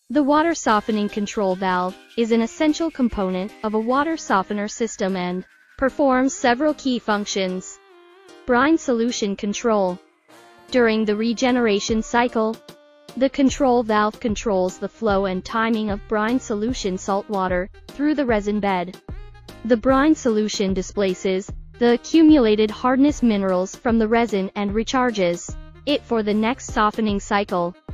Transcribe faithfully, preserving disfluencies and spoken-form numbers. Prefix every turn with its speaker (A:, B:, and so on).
A: The water softening control valve is an essential component of a water softener system and performs several key functions. Brine solution control. During the regeneration cycle, the control valve controls the flow and timing of brine solution saltwater through the resin bed. The brine solution displaces the accumulated hardness minerals from the resin and recharges it for the next softening cycle.